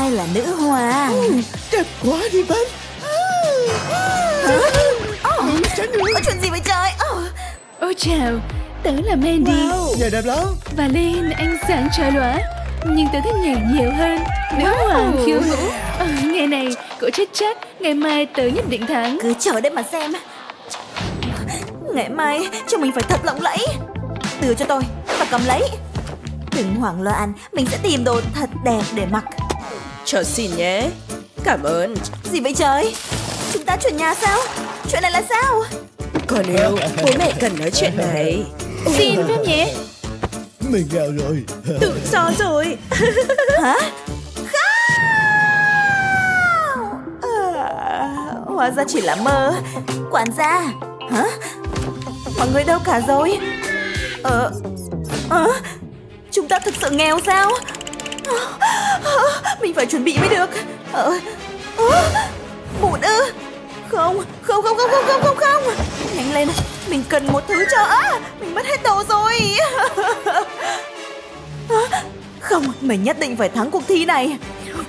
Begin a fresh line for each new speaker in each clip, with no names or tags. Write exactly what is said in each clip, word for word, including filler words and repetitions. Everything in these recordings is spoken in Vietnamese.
Ai là nữ hoàng?
Ừ, đẹp quá đi Ben.
Hả? Oh, có chuyện gì vậy trời? Oh.
Ôi chào, tớ là Mandy.
Wow, nhảy đẹp lắm.
Và Lin, anh sáng trói lóa. Nhưng tớ thích nhảy nhiều hơn. Nữ
Wow.
hoàng khiêu vũ. Ờ, ngày này, cậu chết chắc. Ngày mai tớ nhất định thắng.
Cứ chờ đấy mà xem. Ngày mai chúng mình phải thật lộng lẫy. Đưa cho tôi và cầm lấy. Đừng hoảng loạn, mình sẽ tìm đồ thật đẹp để mặc.
Cho xin nhé. Cảm ơn.
Gì vậy trời? Chúng ta chuyển nhà sao? Chuyện này là sao?
Con yêu, bố mẹ cần nói chuyện này.
Xin phép nhé.
Mình nghèo rồi.
Tự do rồi.
Hả? Không! À, hóa ra chỉ là mơ. Quản gia. Hả? Mọi người đâu cả rồi? Ờ... Ờ... Chúng ta thực sự nghèo sao? Mình phải chuẩn bị mới được. Ờ... Ờ... Bụt ư? Không, không, không, không, không, không, không, không. Nhanh lên, mình cần một thứ cho... À, mình mất hết đồ rồi. Không, mình nhất định phải thắng cuộc thi này.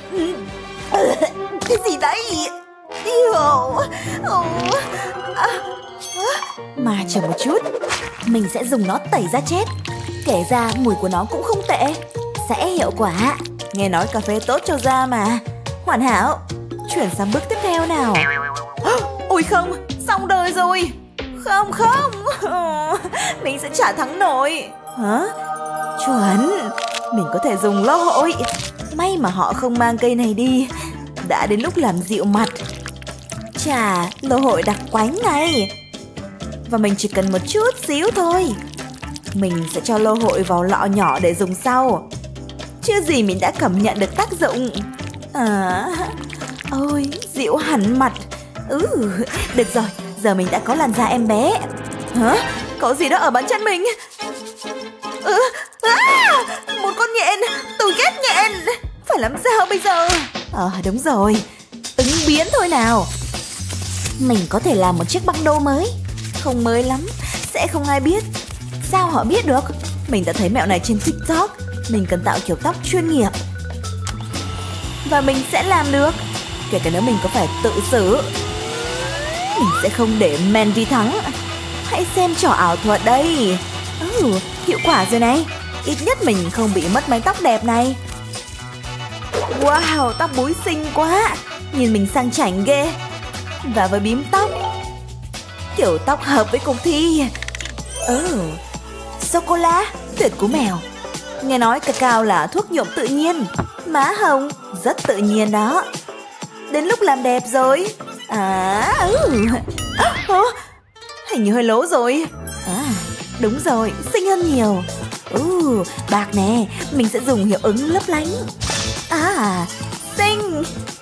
Cái gì đấy? Yêu. Mà chờ một chút, mình sẽ dùng nó tẩy da chết. Kể ra mùi của nó cũng không tệ, sẽ hiệu quả. Nghe nói cà phê tốt cho da mà. Hoàn hảo. Chuyển sang bước tiếp theo nào. Ôi không, xong đời rồi. Không không, mình sẽ chả thắng nổi. Hả? Chuẩn, mình có thể dùng lô hội. May mà họ không mang cây này đi. Đã đến lúc làm dịu mặt. Chà, lô hội đặc quánh này. Và mình chỉ cần một chút xíu thôi. Mình sẽ cho lô hội vào lọ nhỏ để dùng sau. Chưa gì mình đã cảm nhận được tác dụng. À, ôi, dịu hẳn mặt. Ừ, được rồi, giờ mình đã có làn da em bé. Hả? Có gì đó ở bàn chân mình. Ừ, à, một con nhện. Tôi ghét nhện. Phải làm sao bây giờ? Ờ, à, đúng rồi. Ứng biến thôi nào. Mình có thể làm một chiếc băng đô mới. Không mới lắm, sẽ không ai biết. Sao họ biết được? Mình đã thấy mẹo này trên TikTok. Mình cần tạo kiểu tóc chuyên nghiệp. Và mình sẽ làm được. Kể cả nếu mình có phải tự xử. Mình sẽ không để Mandy thắng. Hãy xem trò ảo thuật đây. Ừ, hiệu quả rồi này. Ít nhất mình không bị mất mái tóc đẹp này. Wow, tóc búi xinh quá. Nhìn mình sang chảnh ghê. Và với bím tóc, kiểu tóc hợp với cuộc thi. Ừ, sô-cô-la, tuyệt cú mèo. Nghe nói cacao là thuốc nhuộm tự nhiên. Má hồng, rất tự nhiên đó. Đến lúc làm đẹp rồi. À, ừ. À, à, hình như hơi lố rồi. À, đúng rồi, xinh hơn nhiều. Ừ, bạc nè, mình sẽ dùng hiệu ứng lấp lánh. À, xinh.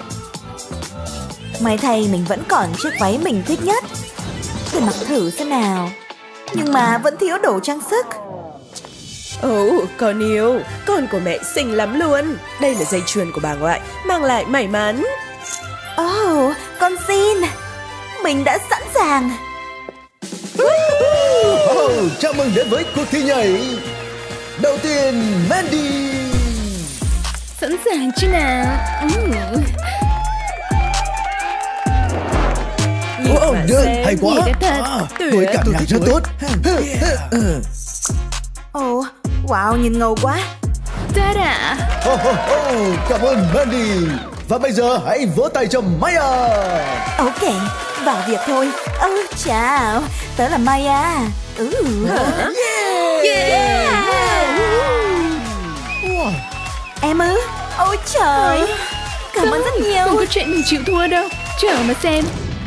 May thay mình vẫn còn chiếc váy mình thích nhất. Để mặc thử xem nào. Nhưng mà vẫn thiếu đồ trang sức.
Ồ, oh, con yêu, con của mẹ xinh lắm luôn. Đây là dây chuyền của bà ngoại, mang lại may mắn.
Ồ, oh, con xin. Mình đã sẵn sàng.
Oh, chào mừng đến với cuộc thi nhảy. Đầu tiên, Mandy.
Sẵn sàng chứ nào. Ừ.
Ồ, oh, hay quá. À, tôi cảm nhận rất tốt.
Ồ, oh, wow, nhìn ngầu quá.
Ta-da.
Oh, oh, oh, cảm ơn Mandy. Và bây giờ hãy vỗ tay cho Maya.
Ok, vào việc thôi. Ừ, chào, tớ là Maya. Ừ.
Yeah.
Yeah. Yeah.
Wow.
Em ư? Ôi trời. Ừ. Cảm
Không,
ơn rất nhiều.
Không có chuyện mình chịu thua đâu. Chờ mà xem.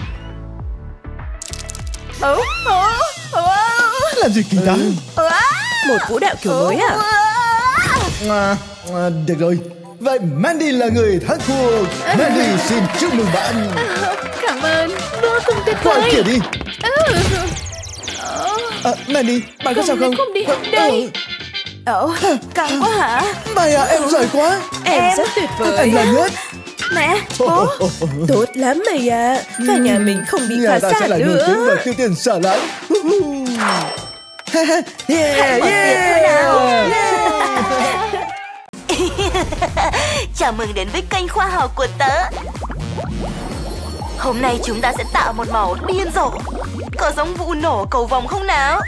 Ừ. Ừ. Ừ.
Làm gì kỳ ta?
Ừ.
Một vũ đạo kiểu mới à?
À, à? Được rồi. Vậy Mandy là người thắng cuộc. Mandy xin chúc mừng bạn.
Cảm ơn. Vô cùng tuyệt
Qua
vời.
kia đi. À, Mandy, bạn có sao không?
Không đi. Đây.
Ồ, căng quá hả?
Maya, em giỏi quá.
Em, em rất tuyệt vời.
Em là nhất.
Mẹ, bố.
Tốt lắm mày à. Và nhà mình không bị phá
sản
sản
sẽ lại nổi
nữa.
tiếng và tiêu tiền xả láng. Yeah,
Hãy mở
yeah,
tiệc thôi nào.
yeah.
Chào mừng đến với kênh khoa học của tớ. Hôm nay chúng ta sẽ tạo một màu điên rồ. Có giống vụ nổ cầu vồng không nào?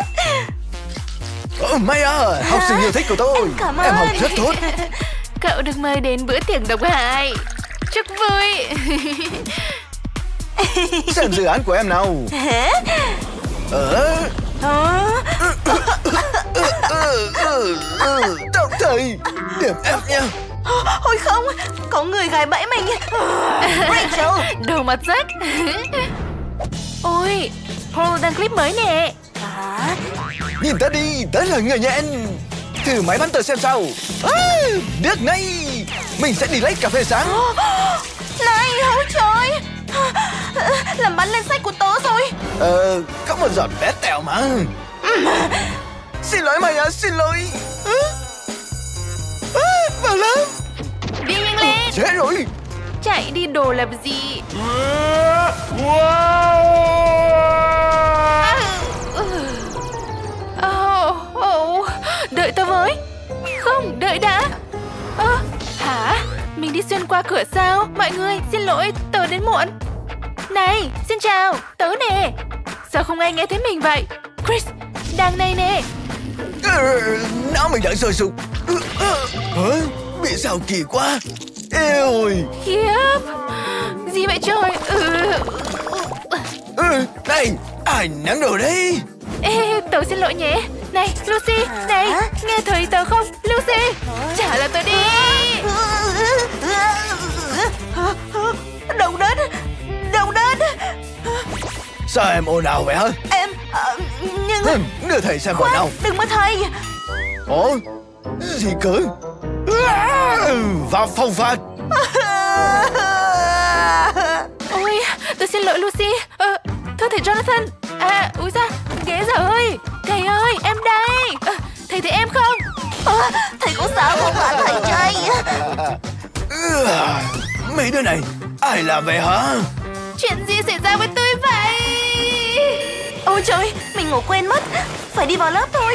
Oh, Maya, học sinh yêu thích của tôi.
Cảm
Em học
ơn.
rất tốt.
Cậu được mời đến bữa tiệc độc hại. Chúc vui.
Xem dự án của em nào. Ờ. Trọng thầy, điểm F nha.
Ôi không, có người gài bẫy mình. Rachel.
Đồ mặt rách. Ôi, Paul đăng clip mới nè.
Hả?
Nhìn ta đi, tớ là người nhanh. Thử máy bắn tờ xem sao. À, được ngay. Mình sẽ đi lấy cà phê sáng.
Này, ôi trời. Làm bắn lên sách của tớ rồi.
Ờ, có một giọt bé tẹo mà. Xin lỗi Maya, xin lỗi. À, à, vào lớp.
Đi nhanh lên.
Chết rồi.
Chạy đi đồ làm gì? Oh, oh. Đợi tao với. Không, đợi đã. Ơ, hả? Mình đi xuyên qua cửa sao? Mọi người, xin lỗi, tớ đến muộn. Này, xin chào, tớ nè. Sao không ai nghe thấy mình vậy? Chris, đang đây nè.
Ờ, não mình đã sôi sục. Hả? Bị sao kỳ quá. Ê ôi.
Khiếp. Gì vậy trời? Ừ.
Ừ, này, ai nắng đồ đấy.
Ê, tớ xin lỗi nhé. Này, Lucy, này, nghe thấy tớ không? Lucy, trả lời tớ đi.
Đầu đất, đầu đất.
Sao em ồn ào vậy hả?
Em, uh, nhưng...
Hừm, đưa thầy xem vào nào.
Đừng mà thầy.
Ồ, gì cơ? À, vào phòng phạt.
Ôi, tôi xin lỗi Lucy. Ờ, thưa thầy Jonathan. À, úi da, ghế dở ơi. Thầy ơi, em đây. À, thầy thấy em không?
À, thầy có sao không hả thầy trai?
À, mấy đứa này, ai làm vậy hả?
Chuyện gì xảy ra với tôi vậy?
Ôi trời, mình ngủ quên mất. Phải đi vào lớp thôi.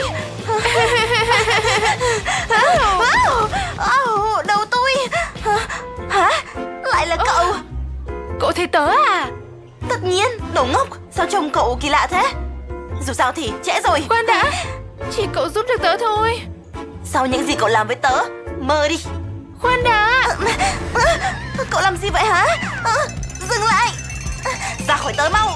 Đầu tôi. Hả? Lại là cậu.
Cậu thấy tớ à?
Tất nhiên, đồ ngốc. Sao trông cậu kỳ lạ thế? Dù sao thì trễ rồi.
Khoan đã, chỉ cậu giúp được tớ thôi.
Sau những gì cậu làm với tớ, mơ đi.
Khoan đã.
Cậu làm gì vậy hả? Dừng lại. Ra khỏi tớ mau.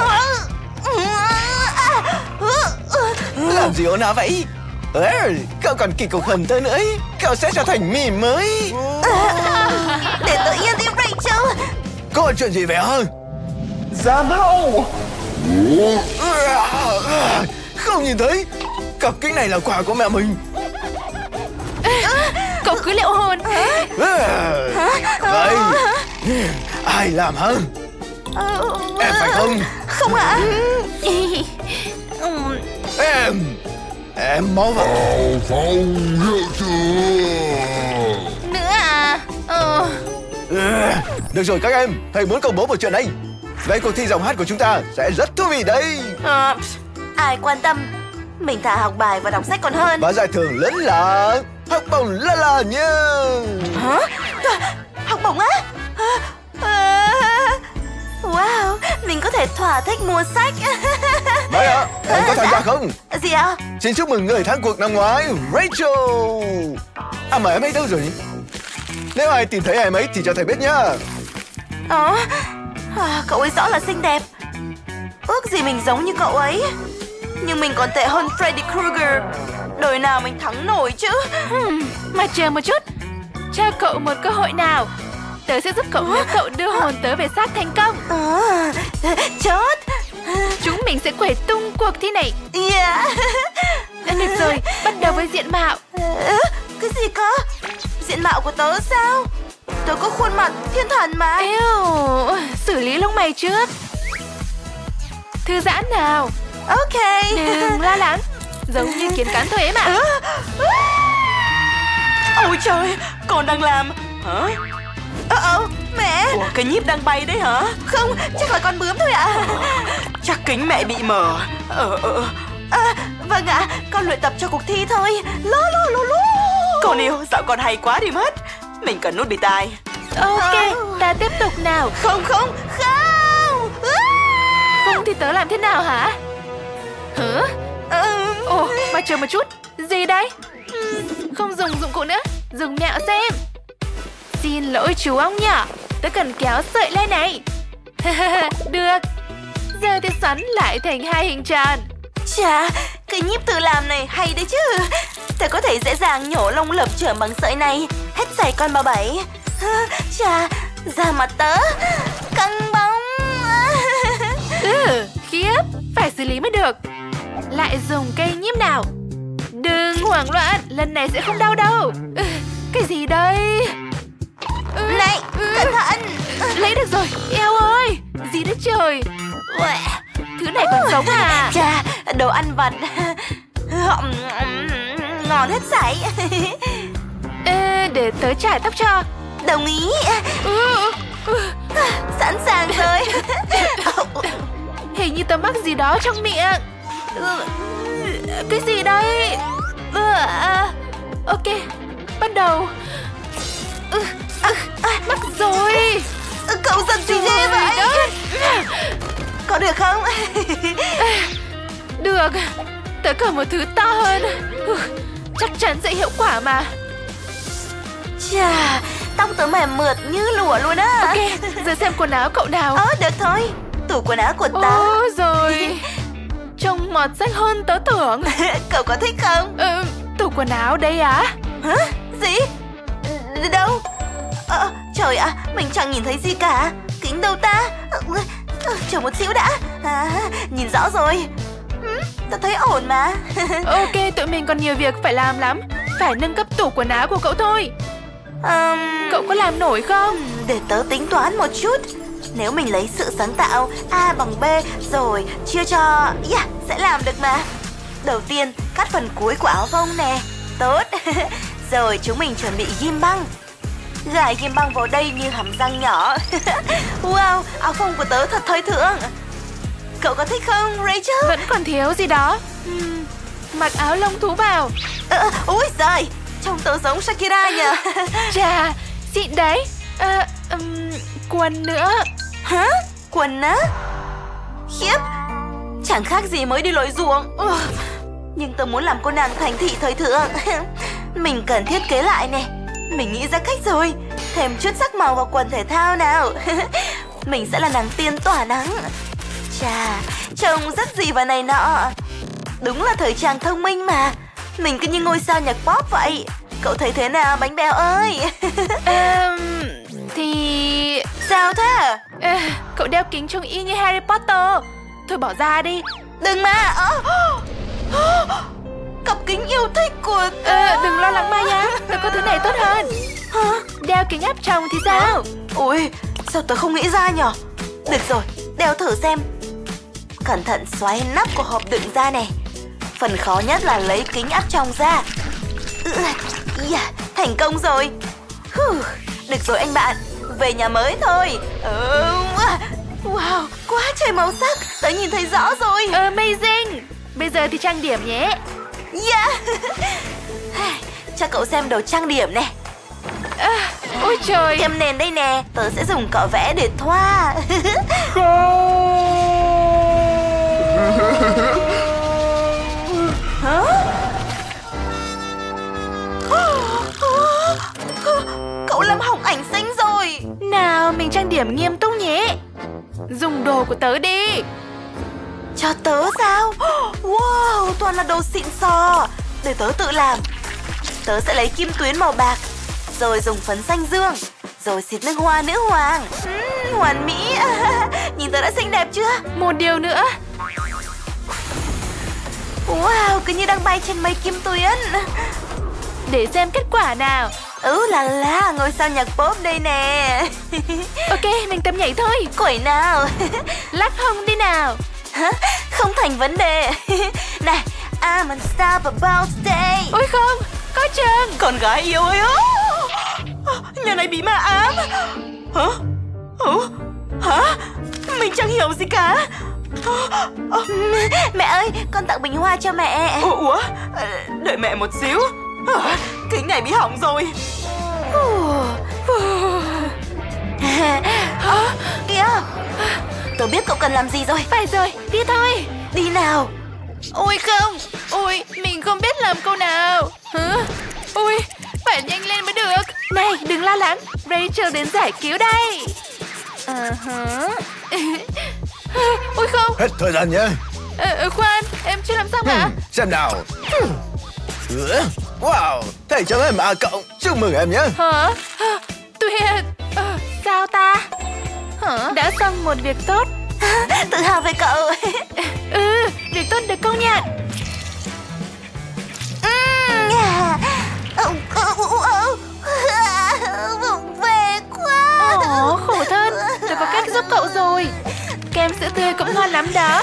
Làm gì ồn ào vậy? Ê, cậu còn kỳ cục hơn tớ nữa ấy. Cậu sẽ trở thành meme mới.
Để tớ yên đi Rachel.
Có chuyện gì vậy hả?
Giám hộ.
Không nhìn thấy. Cặp kính này là quà của mẹ mình.
Cậu cứ liệu hồn.
Vậy ai làm hả? Em phải không?
Không hả?
Em Em mau vào
Phòng hiệu trưởng.
Nữa à? Ờ.
Được rồi các em, thầy muốn công bố một chuyện này. Vậy cuộc thi giọng hát của chúng ta sẽ rất thú vị đấy.
À, ai quan tâm. Mình thà học bài và đọc sách còn hơn.
Và giải thưởng lớn là học bổng la la nha.
Hả? Học bổng á? À, wow, mình có thể thỏa thích mua sách.
Đấy ạ, em có tham gia không?
Gì ạ?
Xin chúc mừng người thắng cuộc năm ngoái, Rachel. À mà em ấy đâu rồi? Nếu ai tìm thấy em ấy thì cho thầy biết nhá.
Ờ, à, cậu ấy rõ là xinh đẹp. Ước gì mình giống như cậu ấy. Nhưng mình còn tệ hơn Freddy Krueger. Đời nào mình thắng nổi chứ.
Hmm, mà chờ một chút. Cho cậu một cơ hội nào. Tớ sẽ giúp cậu nếu cậu đưa hồn tớ về xác thành công.
À, chốt.
Chúng mình sẽ quẩy tung cuộc thi này.
Yeah.
Được rồi, bắt đầu với diện mạo.
Cái gì cơ? Diện mạo của tớ sao? Tớ có khuôn mặt thiên thần mà.
Êu, xử lý lông mày trước. Thư giãn nào.
Ok.
Đừng lo lắng. Giống như kiến cán thuế mà.
Ôi trời, con đang làm. Hả? Ờ ờ, mẹ. Ủa, cái nhíp đang bay đấy hả? Không, chắc là con bướm thôi ạ. À. Chắc kính mẹ bị mờ. Ờ ờ à, vâng ạ, à, con luyện tập cho cuộc thi thôi. Lô lô lô lô. Con yêu, dạo con hay quá đi mất. Mình cần nút bịt tai.
Ok, ta tiếp tục nào.
Không không không.
Không thì tớ làm thế nào hả? Hả? Ồ, mà chờ một chút. Gì đấy? Không dùng dụng cụ nữa, dùng mẹo xem. Xin lỗi chú ong nhỏ, tớ cần kéo sợi len này. Được. Giờ thì xoắn lại thành hai hình tròn.
Chà, cái nhíp tự làm này hay đấy chứ. Tớ có thể dễ dàng nhổ lông lợp chởm bằng sợi này, hết giày con bà bảy. Chà, da mặt tớ căng bóng.
Ừ, khiếp, phải xử lý mới được. Lại dùng cây nhíp nào. Đừng hoảng loạn, lần này sẽ không đau đâu. Ừ, cái gì đây? Ừ,
Này,
ừ,
cẩn thận.
Lấy được rồi, eo ơi. Gì đấy trời. Uầy, thứ này còn sống à?
Chà, đồ ăn vặt ngon hết sảy.
Ê, để tớ chải tóc cho.
Đồng ý.
Ừ, ừ.
Sẵn sàng rồi.
Hình như tớ mắc gì đó trong miệng. Cái gì đây? Ok, bắt đầu. Mắc rồi.
Cậu giận gì ghê vậy? Có được không?
Được. Tớ cần một thứ to hơn. Chắc chắn sẽ hiệu quả mà.
Chà, tóc tớ mềm mượt như lụa luôn á.
Ok, giờ xem quần áo cậu nào.
Ờ, được thôi. Tủ quần áo của tớ.
Ồ, rồi. Trông mọt sách hơn tớ tưởng.
Cậu có thích không?
Ừ, tủ quần áo đây á.
Hả? Gì? Đâu? Ờ, trời ạ, mình chẳng nhìn thấy gì cả. Kính đâu ta? Chờ một xíu đã. À, nhìn rõ rồi. Tớ thấy ổn mà.
Ok, tụi mình còn nhiều việc phải làm lắm. Phải nâng cấp tủ quần áo của cậu thôi.
um,
Cậu có làm nổi không?
Để tớ tính toán một chút. Nếu mình lấy sự sáng tạo A bằng B rồi chia cho, yeah, sẽ làm được mà. Đầu tiên, cắt phần cuối của áo phông nè. Tốt. Rồi chúng mình chuẩn bị ghim băng. Gài ghim băng vào đây như hàm răng nhỏ. Wow, áo phông của tớ thật thời thượng. Cậu có thích không, Rachel?
Vẫn còn thiếu gì đó. uhm, Mặc áo lông thú vào.
Ờ, úi giời, trông tớ giống Shakira nhỉ.
Chà, xịn đấy. à, um, Quần nữa.
Hả? Quần á? Khiếp, chẳng khác gì mới đi lội ruộng. uh, Nhưng tớ muốn làm cô nàng thành thị thời thượng. Mình cần thiết kế lại nè. Mình nghĩ ra cách rồi. Thêm chút sắc màu vào quần thể thao nào. Mình sẽ là nàng tiên tỏa nắng. Chà, trông rất gì vào này nọ. Đúng là thời trang thông minh mà. Mình cứ như ngôi sao nhạc pop vậy. Cậu thấy thế nào bánh bèo ơi?
um, Thì...
Sao thế?
à, Cậu đeo kính trông y như Harry Potter. Thôi bỏ ra đi.
Đừng mà. Cặp kính yêu thích của tớ.
à, Đừng lo lắng Mai nhá. Tớ có thứ này tốt hơn.
Hả?
Đeo kính áp tròng thì sao?
Ôi, sao tớ không nghĩ ra nhở? Được rồi, đeo thử xem. Cẩn thận xoáy nắp của hộp đựng ra này. Phần khó nhất là lấy kính áp tròng ra. Yeah, thành công rồi. Được rồi anh bạn, về nhà mới thôi. Wow, quá trời màu sắc. Tớ nhìn thấy rõ rồi.
Amazing. Bây giờ thì trang điểm nhé.
Yeah. Cho cậu xem đồ trang điểm này.
à, Ôi trời.
Kem nền đây nè. Tớ sẽ dùng cọ vẽ để thoa. Hả? Cậu làm hỏng ảnh xinh rồi.
Nào, mình trang điểm nghiêm túc nhé. Dùng đồ của tớ đi.
Cho tớ sao? Wow, toàn là đồ xịn sò. Để tớ tự làm. Tớ sẽ lấy kim tuyến màu bạc, rồi dùng phấn xanh dương, rồi xịt nước hoa nữ hoàng. uhm, Hoàn mỹ. Nhìn tớ đã xinh đẹp chưa?
Một điều nữa.
Wow, cứ như đang bay trên mây kim tuyến.
Để xem kết quả nào.
Ừ là là, ngôi sao nhạc pop đây nè.
Ok, mình tập nhảy thôi.
Quẩy nào.
Lắc hông đi nào.
Hả? Không thành vấn đề. Này, I'm unstoppable today.
Ôi không, có chừng.
Con gái yêu ơi. Nhà này bị ma ám. Hả? Ủa? Hả? Mình chẳng hiểu gì cả. Mẹ ơi, con tặng bình hoa cho mẹ. Ủa? Đợi mẹ một xíu. Kính này bị hỏng rồi. Tôi biết cậu cần làm gì rồi.
Phải rồi, đi thôi.
Đi nào.
Ôi không, ôi, mình không biết làm câu nào. Hả? Ôi, phải nhanh lên mới được. Này, đừng lo lắng, Rachel đến giải cứu đây. Ờ hả. Ôi không.
Hết thời gian nhé.
Ờ, khoan, em chưa làm xong hả?
Hmm, xem nào. Ừ. Wow, thầy chấm em A cộng. Chúc mừng em nhé.
Hả? Tuyệt. Ờ, sao ta? Hả? Đã xong một việc tốt.
Tự hào về cậu.
Ừ, việc tốt được công nhận.
Vụng về quá.
Ồ, khổ thân. Tôi có cách giúp cậu rồi. Kem sữa tươi cũng ngon lắm đó.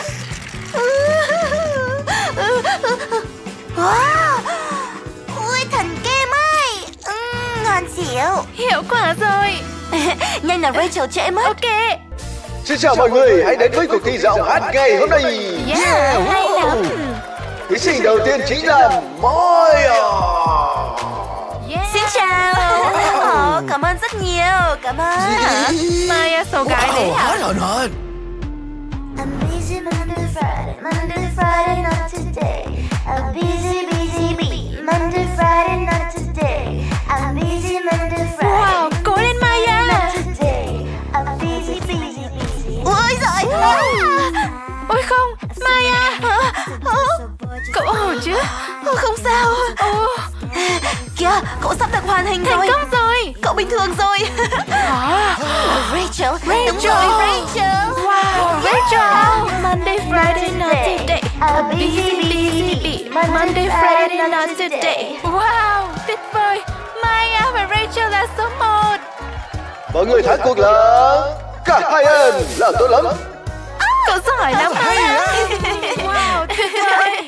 Wow. Ui, thần kem ơi. uhm, Ngon xỉu.
Hiệu quả rồi.
Nhanh là Rachel trễ mất.
Ok.
Xin chào mọi người, hãy đến với cuộc thi giọng hát ngày hôm nay.
Yeah, yeah, hay lắm.
Thí sinh đầu tiên chính là Maya.
Yeah.
Xin chào. Ồ, cảm ơn rất nhiều. Cảm ơn.
Maya số gái đấy
Wow,
hả?
hết hồn hồn.
I'm busy Monday, Friday, Monday, Friday, not today. I'm busy, busy, busy. Monday, Friday, not today. I'm busy Monday, Friday.
Wow, cố lên Maya.
Not today. I'm busy, busy, busy.
Ôi giời.
Ôi không, Maya. Cậu ổn chứ?
Không sao.
Ồ,
Kìa, cậu sắp được hoàn thành
thành
rồi.
công rồi.
Cậu bình thường rồi.
À,
Rachel,
Rachel.
đúng rồi Rachel.
Wow, Rachel. Monday, Friday, not today.
I'm
Busy, busy, busy. Monday, Friday, not today. Wow, tuyệt vời. Maya và Rachel là số một.
Mọi người thắng cuộc là cả hai em là tốt lắm.
Cậu giỏi lắm Maya. Wow, tuyệt vời.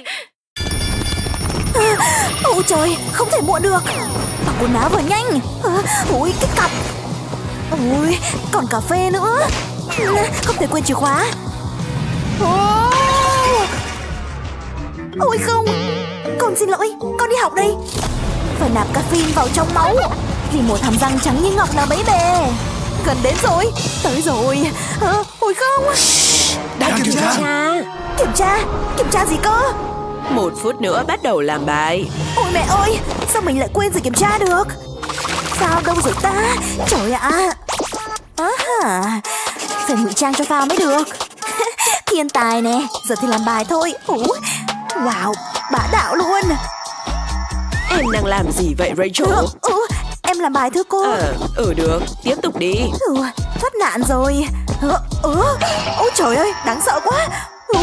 Ôi trời, không thể muộn được. Mặc quần áo vừa nhanh. Ôi, cái cặp. Ôi, còn cà phê nữa. Không thể quên chìa khóa. Ôi không. Con xin lỗi, con đi học đây. Phải nạp caffeine vào trong máu. Vì một hàm răng trắng như ngọc là bấy bề. Gần đến rồi, tới rồi. à, Ôi không.
Đang kiểm tra.
Kiểm tra, kiểm tra gì cơ?
Một phút nữa bắt đầu làm bài.
Ôi mẹ ơi, sao mình lại quên rồi kiểm tra được? Phao đâu rồi ta? Trời ạ. À hả, phải ngụy trang cho phao mới được. Thiên tài nè, giờ thì làm bài thôi. Ủa, wow, bá đạo luôn.
Em đang làm gì vậy Rachel?
Ừ, ừ, em làm bài thưa cô.
Ờ, ừ được, tiếp tục đi.
Ừ, thoát nạn rồi. Ừ, ừ, ôi trời ơi, đáng sợ quá. Ừ.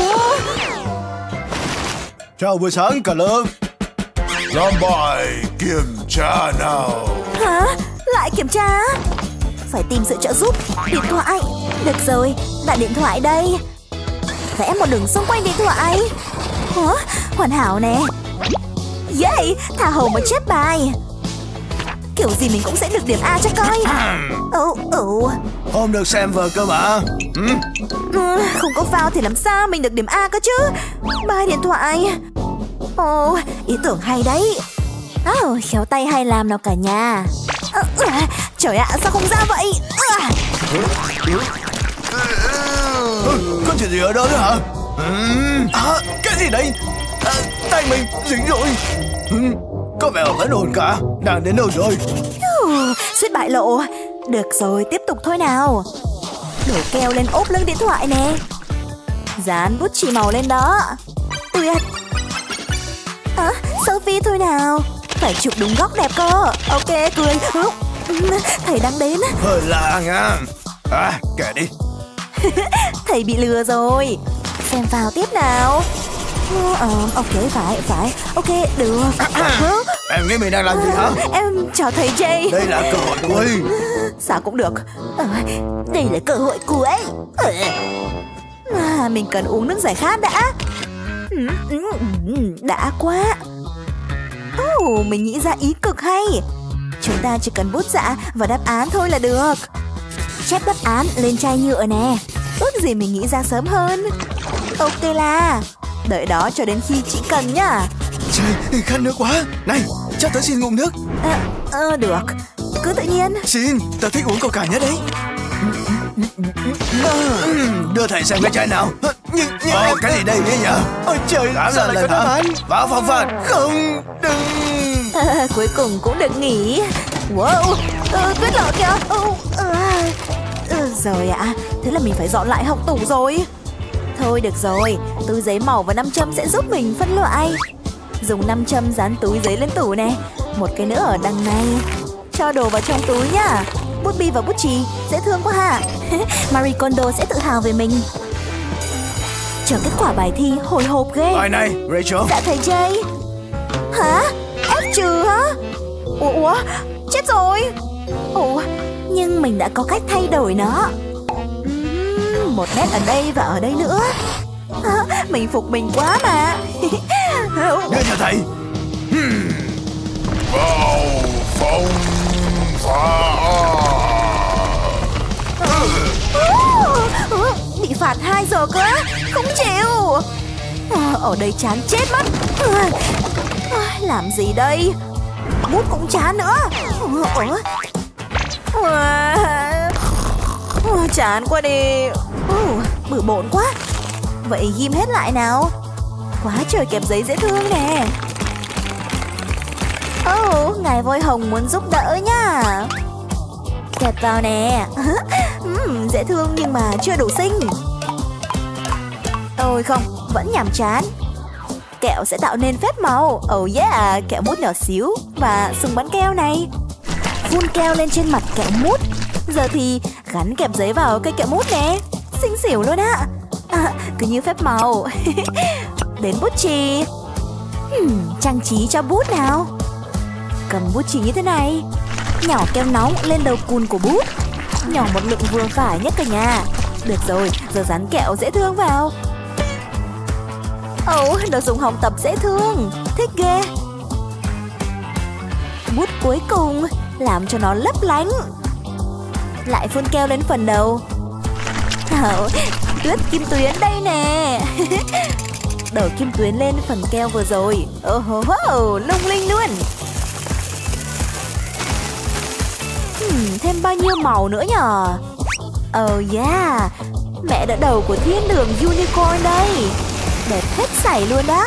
Chào buổi sáng cả lớp.
Làm bài kiểm tra nào.
Hả? Lại kiểm tra? Phải tìm sự trợ giúp. Điện thoại. Được rồi, đặt điện thoại đây. Vẽ một đường xung quanh điện thoại. Hả? Hoàn hảo nè. Yay, thả hầu một chép bài. Kiểu gì mình cũng sẽ được điểm A cho coi. Ừ, ừ.
Hôm được xem vở cơ mà. Ừ?
Ừ, không có phao thì làm sao mình được điểm A cơ chứ. Bài điện thoại. Ồ, ý tưởng hay đấy. Oh, khéo tay hay làm nào cả nhà. À, à, trời ạ, sao không ra vậy? À.
Ừ, có chuyện gì ở đó nữa hả? Ừ. À, cái gì đây? À, tay mình dính rồi. Ừ, có vẻ vẫn ổn cả. Đang đến đâu rồi?
Uh, suýt bại lộ. Được rồi, tiếp tục thôi nào. Đổ keo lên ốp lưng điện thoại nè. Dán bút chì màu lên đó. Tuyệt. À, selfie thôi nào. Phải chụp đúng góc đẹp cơ. Ok, cười. Thầy đang đến.
Hơi lạ nha. À, kệ đi.
Thầy bị lừa rồi. Xem vào tiếp nào. Ờ, ok, phải, phải. Ok, được.
Em nghĩ mình đang làm gì hả?
Em chào thầy Jay.
Đây là cơ hội cuối.
Sao cũng được. À, đây là cơ hội cuối. À, mình cần uống nước giải khát đã. Đã quá. Oh, mình nghĩ ra ý cực hay. Chúng ta chỉ cần bút dạ và đáp án thôi là được. Chép đáp án lên chai nhựa nè. Ước gì mình nghĩ ra sớm hơn. Ok là đợi đó cho đến khi chị cần nhá.
Trời, khát nước quá. Này, cho tớ xin ngụm nước.
À, à, được, cứ tự nhiên.
Xin, tớ thích uống coca nhất đấy. Đưa thầy xem cái chai nào. Nhưng, nhưng
Ờ,
em...
cái gì đây nhỉ?
Ôi trời,
Làm
sao
lần
lại có
hả?
đáp án?
Vào phòng phạt.
Không, đừng.
À, cuối cùng cũng được nghỉ. Wow, ừ, tuyết lở kìa. Ừ, ừ, ừ, rồi ạ, thế là mình phải dọn lại học tủ rồi. Thôi được rồi, túi giấy màu và nam châm sẽ giúp mình phân loại. Dùng nam châm dán túi giấy lên tủ này. Một cái nữa ở đằng này. Cho đồ vào trong túi nhá. Bút bi và bút chì, dễ thương quá hả? Marie Kondo sẽ tự hào về mình. Chờ kết quả bài thi hồi hộp ghê.
Bài này, Rachel.
Dạ thầy Jay. Hả? F trừ hả? Ủa, ủa? Chết rồi. Ủa, nhưng mình đã có cách thay đổi nó. Uhm, một nét ở đây và ở đây nữa. À, mình phục mình quá mà.
Đưa cho thầy.
Vào phòng phạt.
Bị phạt hai giờ cơ. Không chịu. À, ở đây chán chết mất. À, làm gì đây? Bút cũng chán nữa. Ủa? À, à, chán quá đi. uh, Bừa bộn quá. Vậy ghim hết lại nào. Quá trời kẹp giấy dễ thương nè. Ồ, oh, ngài voi hồng muốn giúp đỡ nhá. Kẹp vào nè. uhm, Dễ thương nhưng mà chưa đủ xinh. Ôi không, vẫn nhàm chán. Kẹo sẽ tạo nên phép màu. Oh yeah, kẹo mút nhỏ xíu và sừng bắn keo này. Phun keo lên trên mặt kẹo mút. Giờ thì gắn kẹp giấy vào cây kẹo mút nè. Xinh xỉu luôn á. À, cứ như phép màu. Đến bút chì. hmm, Trang trí cho bút nào. Cầm bút chì như thế này. Nhỏ keo nóng lên đầu cùn của bút. Nhỏ một lượng vừa phải nhất cả nhà. Được rồi, giờ dán kẹo dễ thương vào. Ồ, oh, đồ dùng học tập dễ thương. Thích ghê. Bút cuối cùng làm cho nó lấp lánh. Lại phun keo lên phần đầu. Oh, tuyết kim tuyến đây nè. Đổ kim tuyến lên phần keo vừa rồi. Oh, oh, oh, lung linh luôn. hmm, Thêm bao nhiêu màu nữa nhờ. Oh yeah, mẹ đỡ đầu của thiên đường unicorn đây. Đẹp hết sảy luôn đó.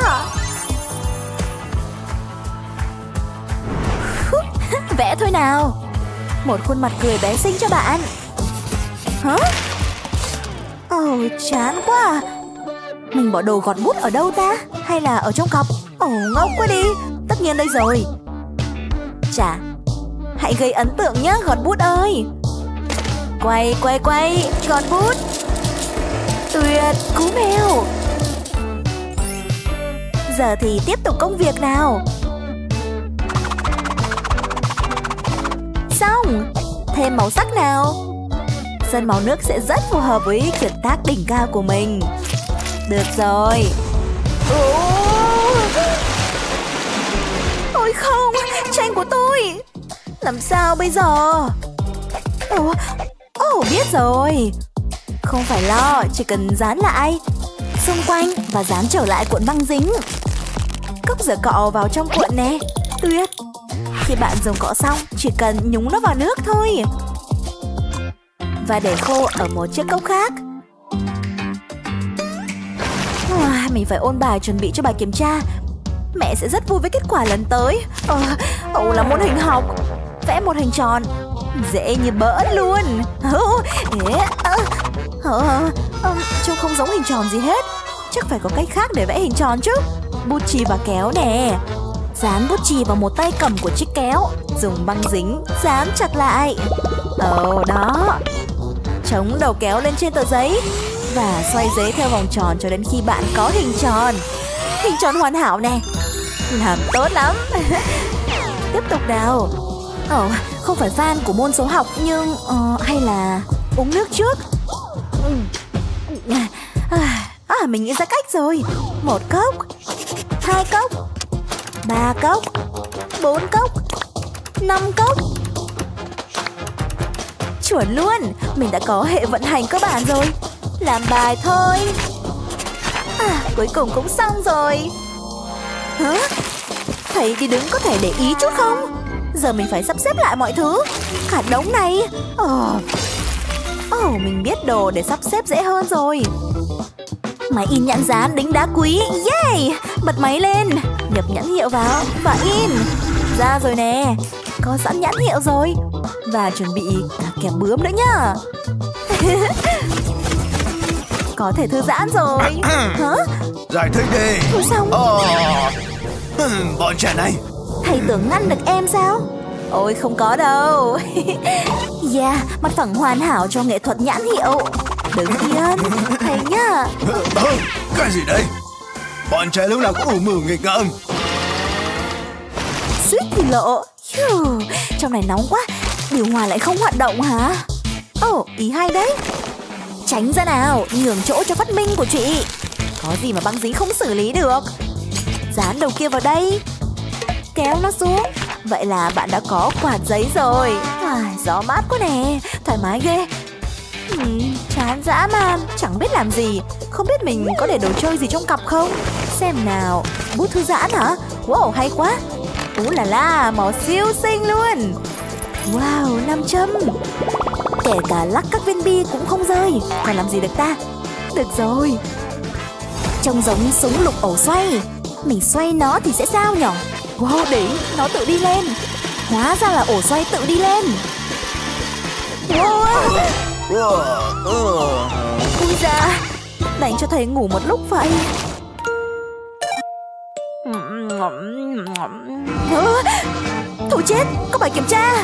Vẽ thôi nào. Một khuôn mặt cười bé xinh cho bạn. Hả? Ồ, oh, chán quá. Mình bỏ đồ gọt bút ở đâu ta? Hay là ở trong cặp? Ồ, oh, ngốc quá đi. Tất nhiên đây rồi. Chà, hãy gây ấn tượng nhé gọt bút ơi. Quay, quay, quay, gọt bút. Tuyệt, cú mèo. Giờ thì tiếp tục công việc nào. Xong. Thêm màu sắc nào. Sơn màu nước sẽ rất phù hợp với kiệt tác đỉnh cao của mình. Được rồi. Ôi không, tranh của tôi. Làm sao bây giờ? Ồ, oh, biết rồi. Không phải lo, chỉ cần dán lại xung quanh và dán trở lại cuộn băng dính. Cốc rửa cọ vào trong cuộn nè. Tuyệt. Khi bạn dùng cọ xong, chỉ cần nhúng nó vào nước thôi. Và để khô ở một chiếc cốc khác. à, Mình phải ôn bài chuẩn bị cho bài kiểm tra. Mẹ sẽ rất vui với kết quả lần tới. Ồ, ờ, là môn hình học. Vẽ một hình tròn. Dễ như bỡn luôn. Trông không giống hình tròn gì hết. Chắc phải có cách khác để vẽ hình tròn chứ. Bút chì và kéo nè. Dán bút chì vào một tay cầm của chiếc kéo. Dùng băng dính dán chặt lại. Ồ, đó. Chống đầu kéo lên trên tờ giấy. Và xoay giấy theo vòng tròn cho đến khi bạn có hình tròn. Hình tròn hoàn hảo nè. Làm tốt lắm. Tiếp tục nào. Ồ, không phải fan của môn số học nhưng uh, hay là uống nước trước. À, mình nghĩ ra cách rồi. Một cốc, hai cốc, ba cốc, bốn cốc, năm cốc. Chuẩn luôn. Mình đã có hệ vận hành cơ bản rồi. Làm bài thôi. À, cuối cùng cũng xong rồi. Hả? Thầy đi đứng có thể để ý chút không? Giờ mình phải sắp xếp lại mọi thứ. Cả đống này. Ồ, Ồ, mình biết đồ để sắp xếp dễ hơn rồi. Máy in nhãn dán đính đá quý. Yeah! Bật máy lên, nhập nhãn hiệu vào và in. Ra rồi nè, có sẵn nhãn hiệu rồi. Và chuẩn bị cả kẹp bướm nữa nhá. Có thể thư giãn rồi. Hả?
Giải thích đi.
Thôi xong.
Ồ, bọn trẻ này.
Thầy tưởng ngăn được em sao? Ôi không có đâu. Yeah, mặt phẳng hoàn hảo cho nghệ thuật nhãn hiệu. Đứng yên, thầy nhá.
Ờ, cái gì đây? Bọn trẻ lúc nào cũng ủ mử nghịch ngợm.
Suýt thì lộ. Hiu, trong này nóng quá. Điều hòa lại không hoạt động hả? Ồ, oh, ý hay đấy. Tránh ra nào, nhường chỗ cho phát minh của chị. Có gì mà băng dính không xử lý được. Dán đầu kia vào đây, kéo nó xuống. Vậy là bạn đã có quạt giấy rồi. À, gió mát quá nè, thoải mái ghê. Hmm, chán dã man, chẳng biết làm gì. Không biết mình có để đồ chơi gì trong cặp không? Xem nào, bút thư giãn hả? Wow, hay quá. Ú là la, màu siêu xinh luôn. Wow, nam châm. Kể cả lắc các viên bi cũng không rơi. Còn làm gì được ta? Được rồi. Trông giống súng lục ổ xoay. Mình xoay nó thì sẽ sao nhở? Wow, để nó tự đi lên. Hóa ra là ổ xoay tự đi lên. Wow. Ui da, đành cho thầy ngủ một lúc vậy. Thôi chết, có bài kiểm tra.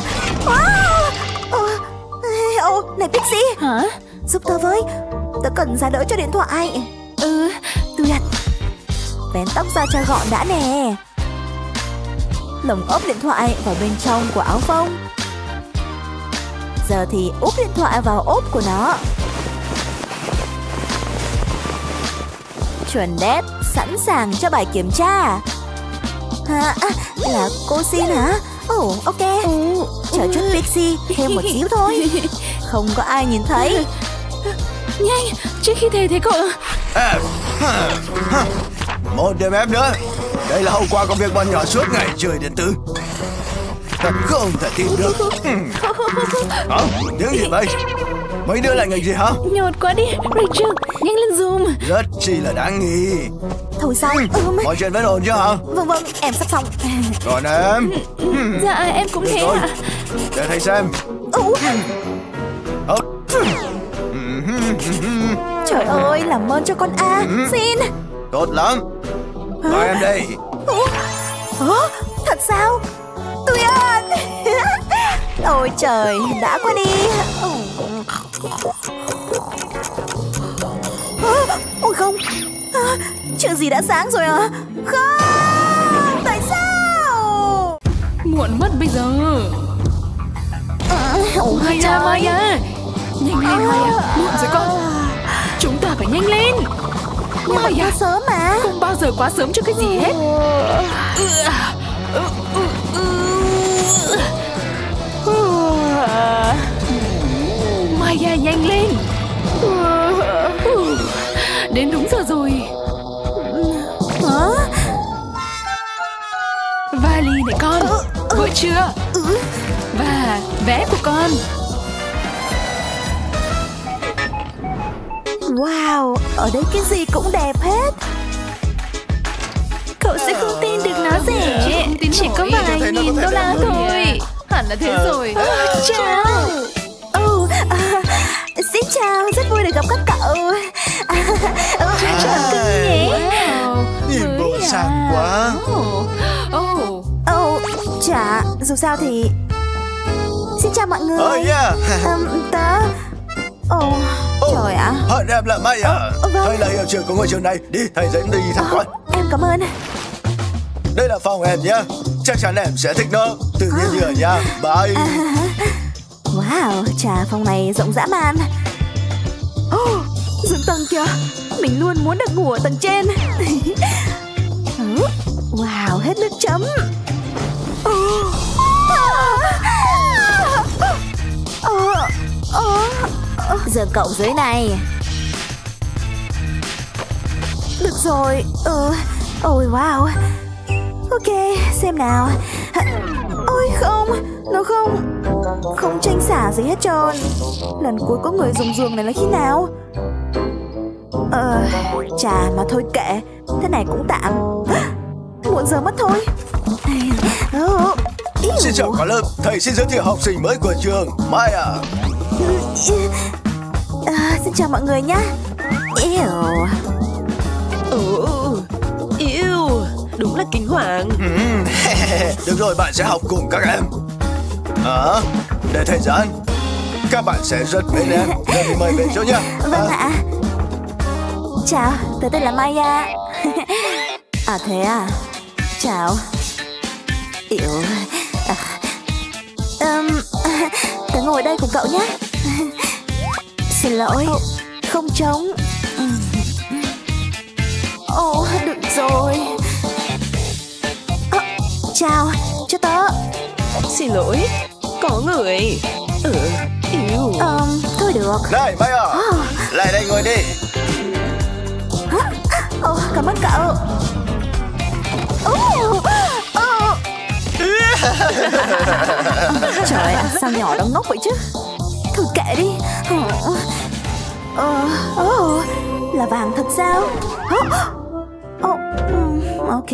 Ồ, này Pixie.
Hả?
Giúp tớ với, tớ cần giá đỡ cho điện thoại.
Ừ,
tuyệt. Vén tóc ra cho gọn đã nè. Lồng ốp điện thoại vào bên trong của áo phông. Giờ thì úp điện thoại vào ốp của nó. Chuẩn đét, sẵn sàng cho bài kiểm tra. Hả? À, là cô xin hả? Ồ, oh, ok.
Ừ,
Chờ chút Pixie, thêm một xíu thôi. Không có ai nhìn thấy.
Nhanh, trước khi thầy thấy cậu.
À, một đêm ép nữa. Đây là hậu quả của việc bọn nhỏ suốt ngày chơi điện tử. Thật không thể tin được. Hả? Tiếng gì vậy? Mấy đứa lại nghịch gì hả?
Nhột quá đi, Rachel, nhanh lên zoom.
Rất chi là đáng nghi.
Thôi sao? Ừ,
mọi chuyện vẫn ổn chứ hả?
Vâng vâng, em sắp xong.
Còn em?
Dạ, em cũng thế ạ.
Để thầy xem.
Ừ.
Ờ.
Trời ơi, làm ơn cho con A. Xin.
Tốt lắm. Mời em đây.
Ủa? Thật sao? Tuyệt. Ôi trời, đã qua đi. Ôi không, à, chuyện gì đã sáng rồi à? Không, tại sao?
Muộn mất bây giờ.
À, ôi
Maya,
trời.
Maya, nhanh lên Maya, muộn rồi con. Chúng ta phải nhanh lên.
Nhưng mà quá sớm mà.
Không bao giờ quá sớm cho cái gì hết. Maya, nhanh lên. Đến đúng giờ rồi.
Hả?
Vali này con, vội chưa? Và vé của con.
Wow, ở đây cái gì cũng đẹp hết.
Cậu sẽ không tin được nó rẻ. Chỉ có vài nghìn đô la thôi. Hẳn là thế rồi.
Chào. Oh, à, xin chào, rất vui được gặp các cậu. À,
Chào cưng nhé.
Nhìn bộ sang quá.
Oh,
oh, chả, dù sao thì. Xin chào mọi người.
Oh yeah.
um, Tớ. Oh, trời ạ.
Hỡi em là Maya.
Vâng.
Thầy là hiệu trưởng của ngôi trường này. Đi, thầy dẫn đi tham quan.
Em cảm ơn.
Đây là phòng em nhé. Chắc chắn em sẽ thích nó. Tự nhiên như ở nhà. Bye.
À, wow, trà phòng này rộng dã man. Oh, dựng tầng kìa. Mình luôn muốn được ngủ ở tầng trên. Wow, hết nước chấm. Oh. Oh. Oh. Giờ cậu dưới này. Được rồi. Ừ. Ôi wow. Ok, xem nào. Ôi không, nó không. Không tranh xả gì hết trơn. Lần cuối có người dùng giường này là khi nào? Ờ, chà mà thôi kệ. Thế này cũng tạm. Muộn giờ mất thôi. Oh,
Xin chào cả lớp, thầy xin giới thiệu học sinh mới của trường, Maya.
À, xin chào mọi người nhé. Yêu.
Ồ, yêu, đúng là kinh hoàng.
Được rồi, bạn sẽ học cùng các em. À, để thời gian, các bạn sẽ rất mến em. Nên thì mời về chỗ nhé.
Vâng ạ. Chào, tớ tên là Maya. À thế à. Chào. Yêu. À, um, tớ ngồi đây cùng cậu nhé. Xin lỗi. Không trống. Ồ, oh, được rồi. À, chào, cho tớ.
Xin lỗi, có người. Ừ, yêu.
Um, thôi được.
Này, Maya,
Oh.
lại đây ngồi đi.
Oh, cảm ơn cậu. Oh, oh. Trời ạ, sao nhỏ đó ngốc vậy chứ. Thôi kệ đi. Ờ, oh, là vàng thật sao? Oh, um, ok.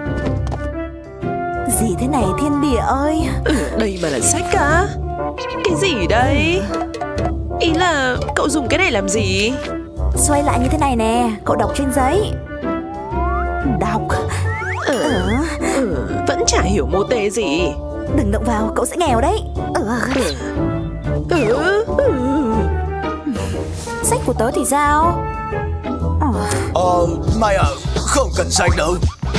Gì thế này thiên địa ơi.
Ừ, đây mà là sách cả. Cái gì đây? Ý là cậu dùng cái này làm gì?
Xoay lại như thế này nè, cậu đọc trên giấy. Đọc.
Ừ,
Ừ.
ừ, vẫn chả hiểu mô tê gì.
Đừng động vào, cậu sẽ nghèo đấy. Ừ.
Ừ, ừ.
Sách của tớ thì sao? Ờ.
Ờ, Maya, không cần sách đâu.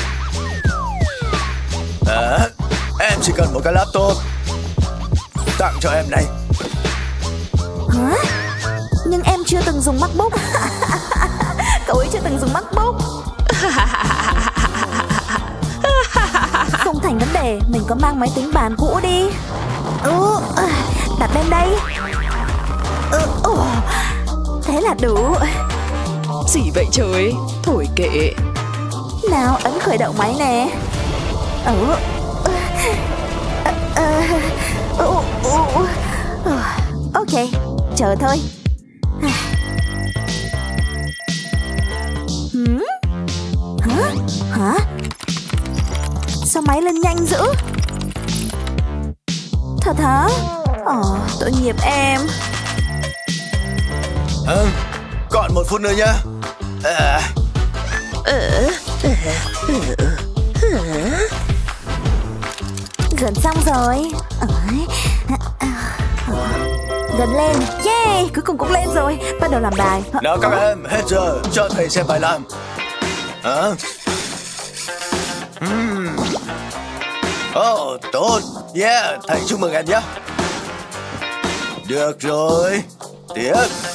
À, em chỉ cần một cái laptop. Tặng cho em này.
Hả? Nhưng em chưa từng dùng MacBook. Cậu ấy chưa từng dùng MacBook. Không thành vấn đề, mình có mang máy tính bàn cũ đi. Ừ, đặt lên đây. Ừ, ừ. Thế là đủ.
Gì vậy trời? Thôi kệ.
Nào, ấn khởi động máy nè. Ừ. Ừ, ừ, ừ. Ok, chờ thôi. Hử? Hả? Hả? Sao máy lên nhanh dữ? Thật hả? Ồ, tội nghiệp em.
À, còn một phút nữa nhá. À.
Gần xong rồi. Gần lên. Yeah, cuối cùng cũng lên rồi. Bắt đầu làm bài.
Nào các em, hết giờ, cho thầy xem bài làm. À. Uhm. Oh, tốt. Yeah, thầy chúc mừng em nhé. Được rồi. Tiếp.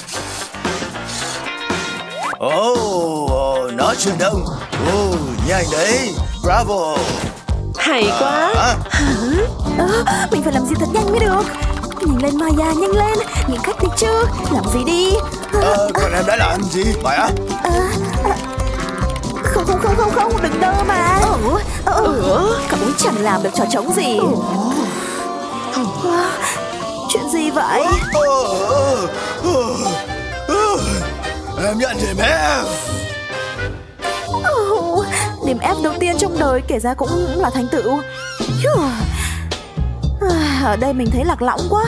Oh, oh, nó chuyển động. Oh, nhanh đấy. Bravo.
Hay quá.
À.
À, mình phải làm gì thật nhanh mới được. Nhanh lên Maya, nhanh lên. Những khách đi chứ. Làm gì đi.
Ờ, còn em đã làm gì, Maya?
À, à, không, không, không, không, không. Đừng đơ mà. Ừ, ừ.
Ừ.
Cậu ấy chẳng làm được trò trống gì. Ừ. Chuyện gì vậy?
Em nhận điểm F.
Oh, điểm F đầu tiên trong đời kể ra cũng là thành tựu. Ở đây mình thấy lạc lõng quá.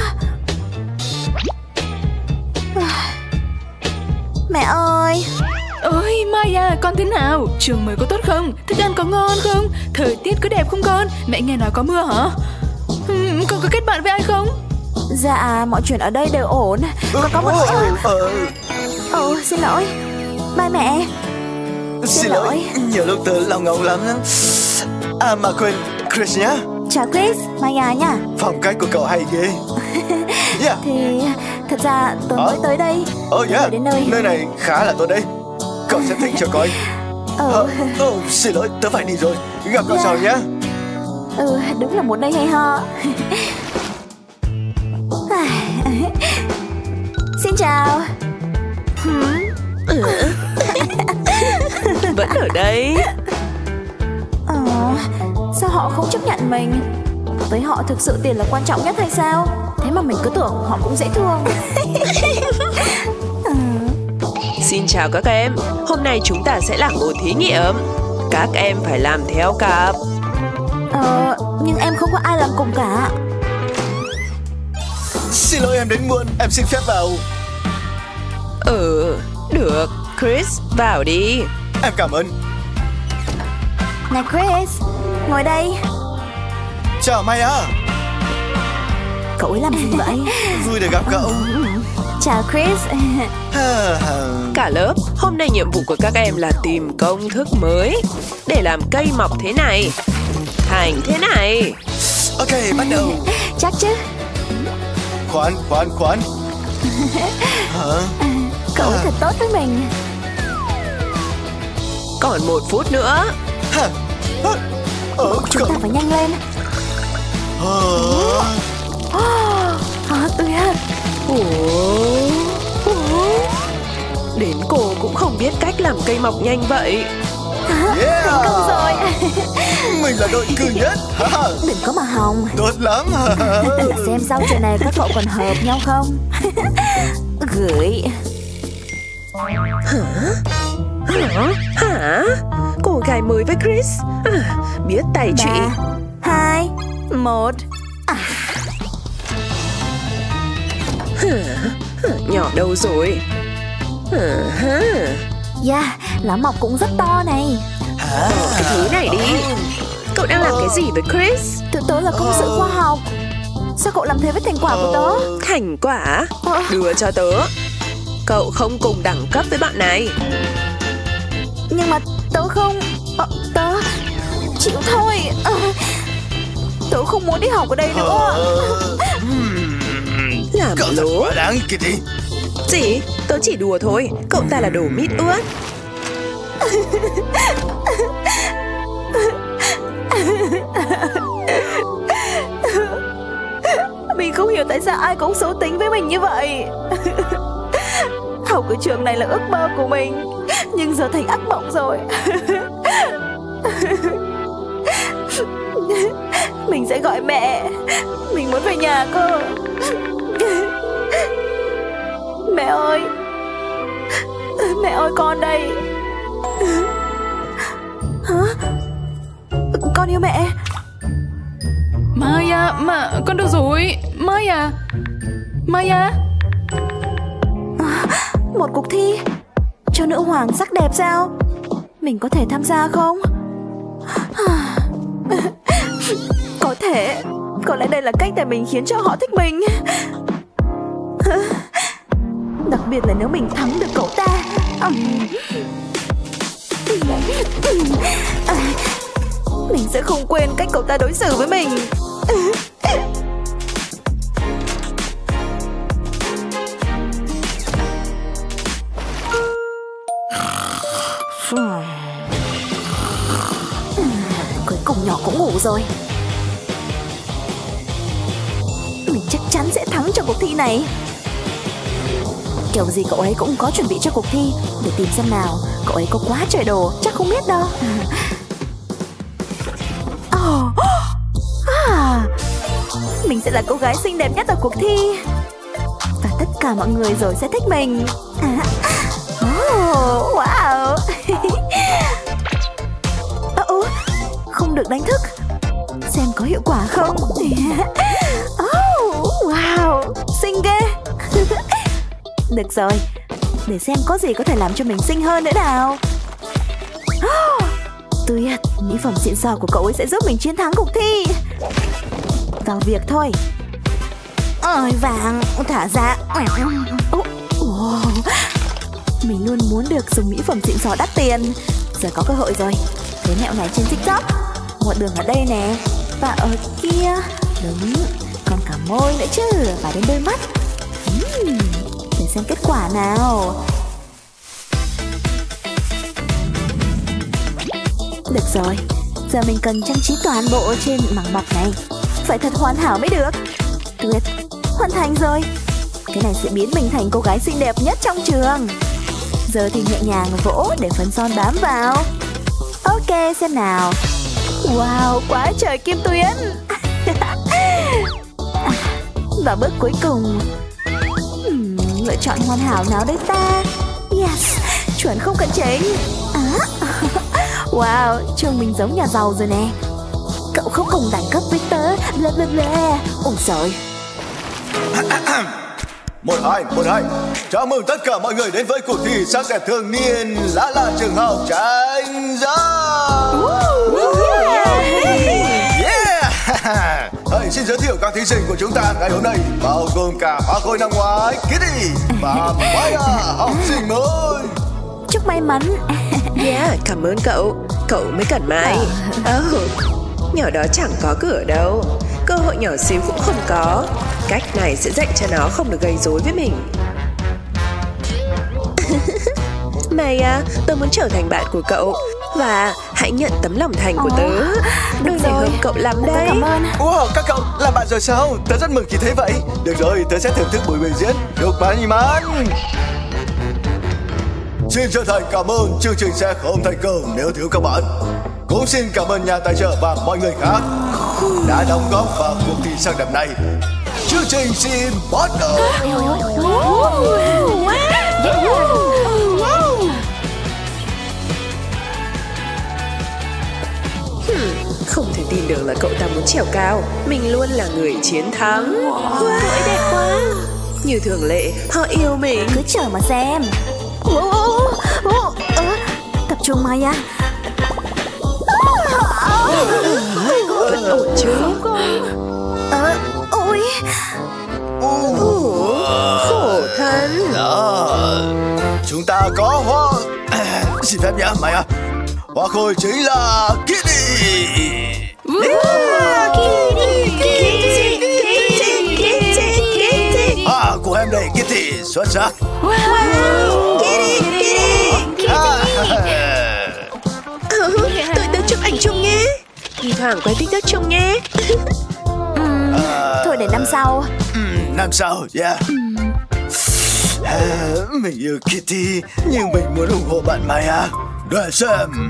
Mẹ ơi.
Ôi Maya, con thế nào? Trường mới có tốt không? Thức ăn có ngon không? Thời tiết có đẹp không con? Mẹ nghe nói có mưa hả? Uhm, con có kết bạn với ai không?
Dạ, mọi chuyện ở đây đều ổn. Con có một... Ồ, oh, xin lỗi. Bye mẹ.
Xin, xin lỗi. lỗi Nhiều lúc tớ lòng ngầu lắm. À mà quên, Chris nhá.
Chào Chris, Maya nha.
Phong cách của cậu hay ghê. Yeah.
Thì thật ra tớ mới tới đây.
Oh yeah,
đến nơi.
nơi này khá là tốt đấy. Cậu sẽ thích cho coi.
Ừ.
Oh, oh, xin lỗi, tớ phải đi rồi. Gặp cậu yeah. sau nhé.
Ừ, đúng là một nơi hay ho. Xin chào.
Vẫn ở đây.
Ờ, sao họ không chấp nhận mình? Đối với họ thực sự tiền là quan trọng nhất hay sao? Thế mà mình cứ tưởng họ cũng dễ thương.
Xin chào các em. Hôm nay chúng ta sẽ làm một thí nghiệm. Các em phải làm theo cặp.
Ờ, nhưng em không có ai làm cùng cả.
Xin lỗi em đến muộn, em xin phép vào.
Ừ, được. Chris, vào đi.
Em cảm ơn.
Này Chris, ngồi đây.
Chào Maya.
Cậu ấy làm gì vậy?
Vui được gặp cậu.
Chào Chris.
Cả lớp, hôm nay nhiệm vụ của các em là tìm công thức mới để làm cây mọc thế này thành thế này.
Ok, bắt đầu.
Chắc chứ.
Khoan, khoan, khoan. Hả?
Cậu ấy thật tốt với mình.
Còn một phút nữa.
Hả? Ờ,
Chúng ta phải nhanh lên. À, tuyệt.
Đến cô cũng không biết cách làm cây mọc nhanh vậy.
Yeah.
Thành công rồi.
Mình là đội cử nhất.
Đừng có mà hòng.
Tốt lắm.
Để xem sau chuyện này các cậu còn hợp nhau không. Gửi.
Hả? Hả? Hả? Cô gái mới với Chris à, biết tay chị.
Ba, hai, một. À.
Nhỏ đâu rồi?
Yeah, lá mọc cũng rất to này.
Ờ, cái thứ này đi. Cậu đang làm cái gì với Chris?
Tụi tớ là công sự khoa học. Sao cậu làm thế với thành quả của tớ?
Thành quả? Đưa cho tớ. Cậu không cùng đẳng cấp với bạn này.
Nhưng mà tớ không... Ờ, tớ... Chịu thôi. Ờ, tớ không muốn đi học ở đây nữa.
Làm
Cậu
lố.
quá đáng Kitty.
Gì? Tớ chỉ đùa thôi. Cậu ta là đồ mít ướt.
Mình không hiểu tại sao ai cũng xấu tính với mình như vậy. Học ở trường này là ước mơ của mình, nhưng giờ thành ác mộng rồi. Mình sẽ gọi mẹ. Mình muốn về nhà cơ. Mẹ ơi. Mẹ ơi, con đây. Hả? Con yêu mẹ.
Maya, mà con đâu rồi? Maya. Maya.
Một cuộc thi cho nữ hoàng sắc đẹp sao? Mình có thể tham gia không? Có thể. Có lẽ đây là cách để mình khiến cho họ thích mình. Đặc biệt là nếu mình thắng được cậu ta. Mình sẽ không quên cách cậu ta đối xử với mình. Cuối cùng nhỏ cũng ngủ rồi. Mình chắc chắn sẽ thắng trong cuộc thi này. Kiểu gì cậu ấy cũng có chuẩn bị cho cuộc thi. Để tìm xem nào. Cậu ấy có quá trời đồ, chắc không biết đâu. Oh. À. Mình sẽ là cô gái xinh đẹp nhất ở cuộc thi. Và tất cả mọi người rồi sẽ thích mình. À. Oh, wow. Oh, không được đánh thức. Xem có hiệu quả không. Oh, wow, xinh ghê. Được rồi. Để xem có gì có thể làm cho mình xinh hơn nữa nào. Oh, tuyệt. Mỹ phẩm xịn sò của cậu ấy sẽ giúp mình chiến thắng cuộc thi. Vào việc thôi. Ôi vàng, thả ra. Oh, wow. Mình luôn muốn được dùng mỹ phẩm xịn sò đắt tiền. Giờ có cơ hội rồi. Thấy mẹo này trên TikTok. Một đường ở đây nè. Và ở kia. Đúng. Còn cả môi nữa chứ. Và đến đôi mắt. uhm, Để xem kết quả nào. Được rồi. Giờ mình cần trang trí toàn bộ trên mảng bọc này. Phải thật hoàn hảo mới được. Tuyệt. Hoàn thành rồi. Cái này sẽ biến mình thành cô gái xinh đẹp nhất trong trường. Giờ thì nhẹ nhàng vỗ để phấn son bám vào. Ok, xem nào. Wow, quá trời kim tuyến. Và bước cuối cùng, hmm, lựa chọn hoàn hảo nào đây ta? Yes, chuẩn không cần chỉnh. À, wow, trông mình giống nhà giàu rồi nè. Cậu không cùng đẳng cấp với tớ. Bla bla bla. Ôi trời.
Một hai, một hai. Chào mừng tất cả mọi người đến với cuộc thi sắc đẹp thường niên lá là trường học tranh giải. Yeah. Hey, xin giới thiệu các thí sinh của chúng ta ngày hôm nay, bao gồm cả ba khối năm ngoái Kitty và Maya, học sinh mới.
Chúc may mắn.
Yeah, cảm ơn cậu. Cậu mới cần may. Oh, nhỏ đó chẳng có cửa đâu. Cơ hội nhỏ xíu cũng không có. Cách này sẽ dạy cho nó không được gây rối với mình. Maya, tôi muốn trở thành bạn của cậu. Và hãy nhận tấm lòng thành của tớ. Đôi này hợp cậu lắm đấy.
Cảm ơn.
Wow, các cậu làm bạn rồi sao? Tớ rất mừng khi thấy vậy. Được rồi, tớ sẽ thưởng thức buổi biểu diễn. Chúc may mắn. Xin chân thành cảm ơn, chương trình sẽ không thành công nếu thiếu các bạn. Cũng xin cảm ơn nhà tài trợ và mọi người khác đã đóng góp vào cuộc thi sắc đẹp này. Chương trình xin bắt đầu.
Hmm, không thể tin được là cậu ta muốn trèo cao. Mình luôn là người chiến thắng. Wow, cậu ấy đẹp quá. Như thường lệ, họ yêu mình.
Cứ chờ mà xem. Ồ, ồ, ồ, ồ. Tập trung Maya.
Vẫn ổn chứ?
Ờ, ôi.
Ủa, khổ thân.
Đó, chúng ta có hoa. Xin phép nhé Maya. Hoa khôi chính là Kitty. À, của em đây Kitty, xuất sắc.
Kitty, Kitty. Tụi tớ chụp ảnh chung nhé. Thi thoảng quay TikTok chung nhé.
uhm, à, Thôi để năm sau.
um, Năm sau, yeah. uhm. à, Mình yêu Kitty, nhưng mình muốn ủng hộ bạn Maya. Để xem.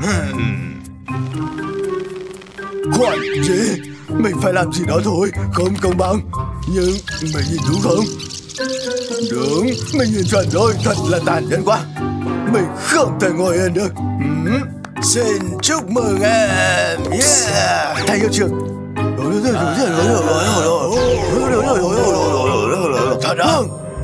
Khoan, gì? Mình phải làm gì đó thôi, không công bằng. Nhưng mình nhìn đúng không? Đúng, mình nhìn chuẩn rồi, thật là tàn nhẫn quá. Mình không thể ngồi yên được. uhm. Xin chúc mừng em. Yeah. Thầy hiệu trưởng. Thật đó.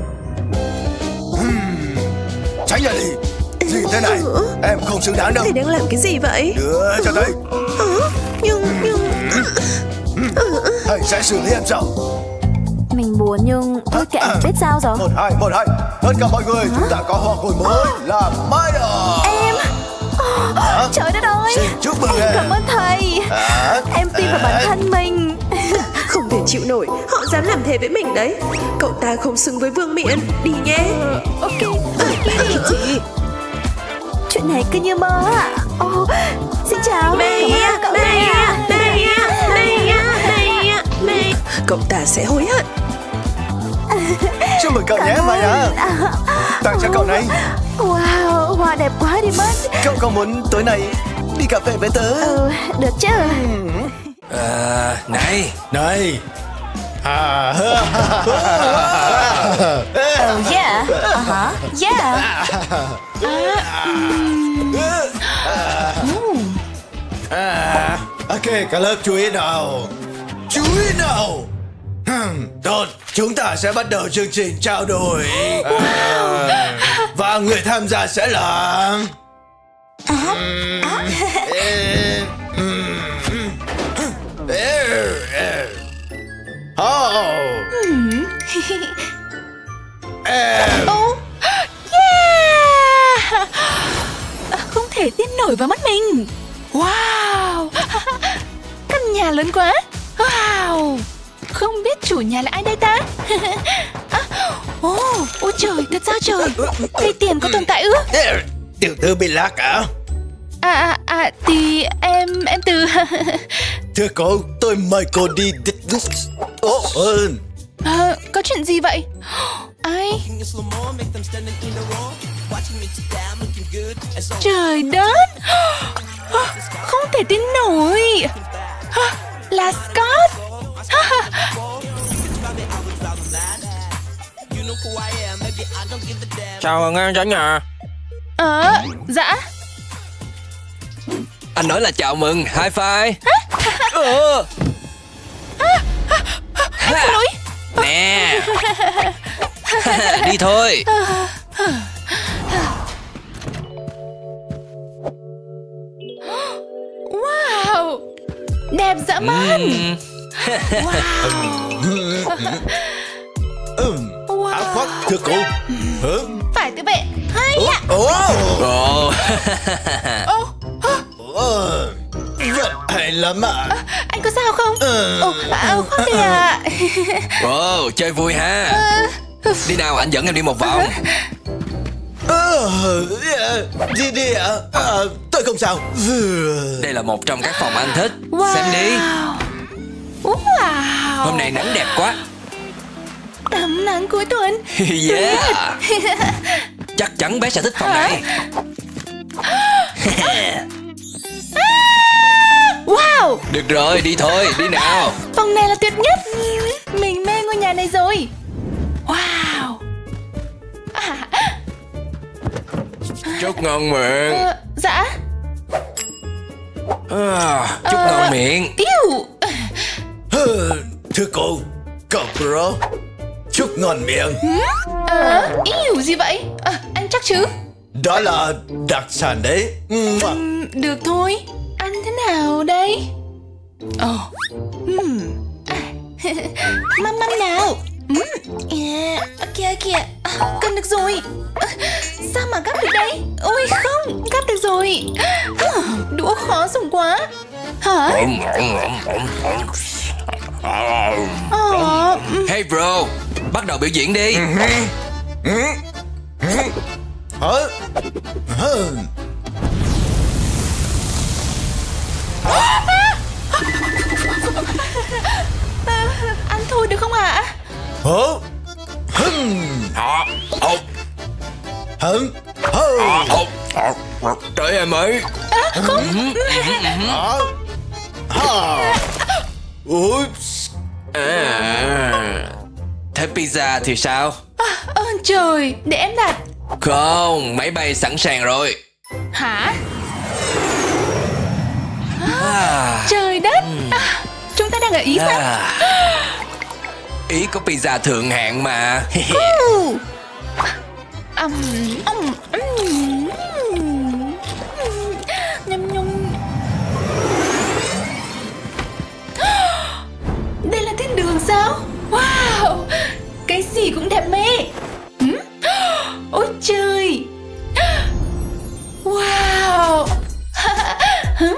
Tránh ra đi. Gì thế này? Em không xứng đáng đâu.
Thầy đang làm cái gì vậy?
Đưa cho thầy.
Nhưng, nhưng...
Thầy sẽ xử lý em sau.
Mình buồn nhưng thôi kệ, biết sao rồi.
Một hai, một hai. Tất cả mọi người, chúng ta có hoa khôi mới là Maya.
Em. À, trời đất ơi.
Xin chúc mừng
em.
em.
Cảm ơn thầy. À, em tin vào bản thân mình.
Không thể chịu nổi, họ dám làm thế với mình đấy. Cậu ta không xứng với vương miện. Đi nhé.
Ok.
Kitty.
Chuyện này cứ như mơ ạ. Oh, xin chào.
Maya, Maya, Maya, Maya, Maya, Maya. Cậu ta sẽ hối hận.
Chúc mừng cậu nhé Maya. Tặng cho cậu này.
Wow, hoa đẹp quá đi mất.
Cậu có muốn tối nay đi cà phê với tớ?
Ừ, được chứ.
À, này,
này. À,
oh yeah. Uh-huh. Yeah.
À, ok, cả lớp chú ý nào. Chú ý nào. Tốt, chúng ta sẽ bắt đầu chương trình trao đổi. À, và người tham gia sẽ là Oh. Em.
Oh, yeah. Không thể tin nổi vào mắt mình. Wow. Căn nhà lớn quá. Wow. Không biết chủ nhà là ai đây ta? Ồ, oh, ôi trời, thật sao trời? Cây tiền có tồn tại ư?
Tiểu thư bị lạc à?
À, à, à, thì em, em từ...
Thưa cô, tôi mời cô đi... Ồ, ơn.
À, có chuyện gì vậy? Ai? Trời đất! Không thể tin nổi! Là Scott!
Chào mừng anh cả nhà.
Ờ, dạ.
Anh nói là chào mừng, high five. ờ.
Anh xin lỗi.
Nè. Đi thôi.
Wow, đẹp dã man.
Ừm.
Ừm, áo khoác thưa cô. Hả?
Phải tự vệ. Hay ạ.
Ồ,
Ồ.
Ô,
ồ, rất hay lắm ạ.
anh có sao không?
Ừ.
Ồ, áo khoác đi à.
Ồ, chơi vui ha. Đi nào, anh dẫn em đi một vòng.
Ờ, đi đi ạ. Ờ, tôi không sao.
Đây là một trong các phòng anh thích.
Wow.
Xem đi.
Wow.
Hôm nay nắng đẹp quá.
Tắm nắng cuối tuần.
Yeah. Chắc chắn bé sẽ thích phòng này.
Wow,
Được rồi, đi thôi, đi nào.
phòng này là tuyệt nhất. Mình mê ngôi nhà này rồi. Wow. À,
Chúc ngon miệng.
ờ, dạ.
À, chúc
Ờ.
ngon miệng.
Yêu.
Thưa cô, cậu bro, chúc ngon miệng.
Ờ, yêu gì vậy? Ờ, anh chắc chứ?
Đó là đặc sản đấy. Ừm,
Ừm, được thôi. Ăn thế nào đây? Ồ. Ừm. À. Măm măm nào. Ừm. Yeah. Kìa kìa. À, cần được rồi. À, sao mà gắp được đây? Ôi không, gắp được rồi. À, đũa khó dùng quá. Hả? Ờ, ừm.
Hey bro, bắt đầu biểu diễn đi.
hả? Hả?
À, ăn thôi được không ạ?
Hả? Hừm.
Họ, hộp,
Hả? Hả?
hộp, hộp. Trời em ơi.
À, không.
Hả? Hả? Oops.
À, thế pizza thì sao?
À, ơn trời, để em đặt.
Không, máy bay sẵn sàng rồi.
Hả?
À,
Trời đất. À, chúng ta đang ở Ý sao?
à. Ý có pizza thượng hạng mà.
Ừ. Ừm, ừm, ừm, ừm. Nhum nhum. Đây là thiên đường sao? Wow, cái gì cũng đẹp mê. Ừm? Ôi trời. Wow. Hửm?